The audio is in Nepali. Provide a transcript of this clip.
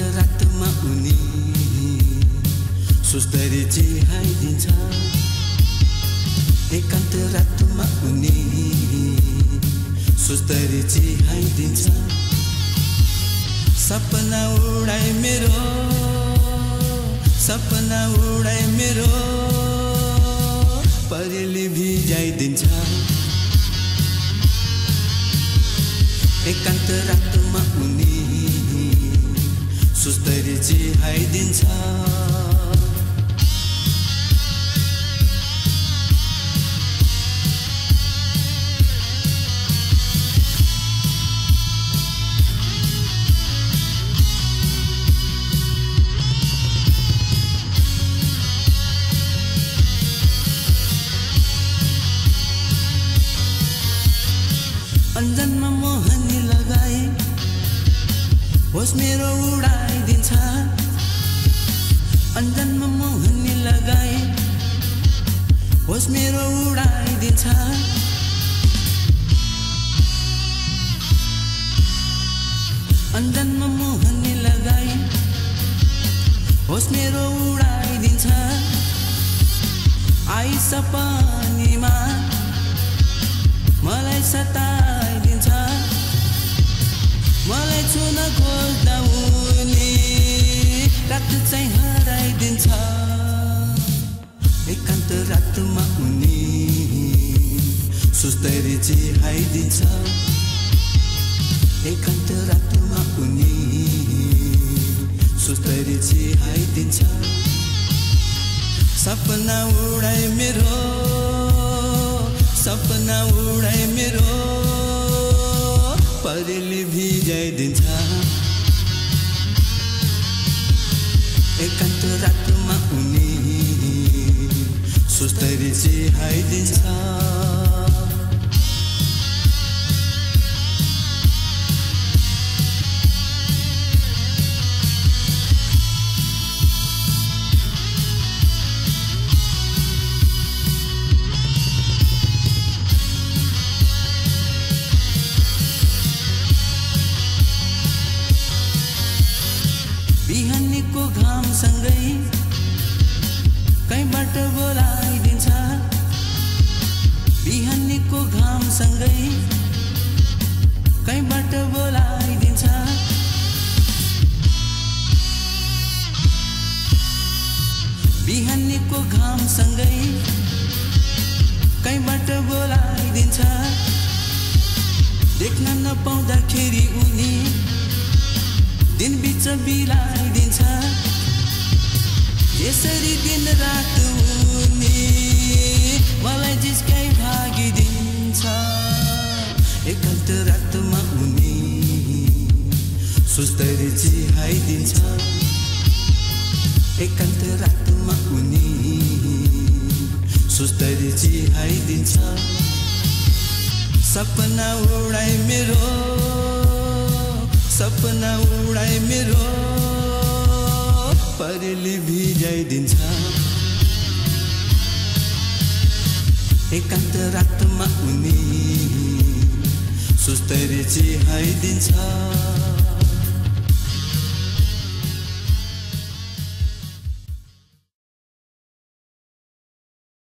रातमा उनी सुस्तरी चिहाइदिन्छ एकान्त रातमा उनी सुस्तरी चिहाइदिन्छ सपना उडाए मेरो सपना उडाए मेरो परेली भिजाइदिन्छ एकान्त रातमा उनी सुस्तरी चिहाइदिन्छ अन्जनमा मोहनी लगाए होस मेरो उडाइदिन्छ अन्जनमा मोहनी लगाए होस मेरो उडाइदिन्छ अन्जनमा मोहनी लगाए होस मेरो उडाइदिन्छ आई सपनीमा मलाई सताइदिन्छ मलाई छुन खोज्दा उनी रात चाहिँ हराइदिन्छ एकान्त रातमा उनी सुस्तरी चिहाइदिन्छ एकान्त रातमा उनी सुस्तरी चिहाइदिन्छ सपना उडाए मेरो सपना उडाए मेरो परेली भिजाइदिन्छ एकान्त रातमा उनी सुस्तरी चिहाइदिन्छ बिहानीको घामसँगै कहीँबाट बोलाइदिन्छ बिहानीको घामसँगै कहीँबाट बोलाइदिन्छ बिहानीको घामसँगै कहीँबाट बोलाइदिन्छ देख्न नपाउँदाखेरि उनी दिन बिच बिलाइदिन्छ यसरी दिन रात उनी मलाई जिस्काइ भागिदिन्छ एकान्त रातमा उनी सुस्तरी चिहाइदिन्छ एकान्त रातमा उनी सुस्तरी चिहाइदिन्छ सपना उडाए मेरो सपना उडाए मेरो परेली भिजाइदिन्छ एकान्त रातमा उनी सुस्तरी चिहाइदिन्छ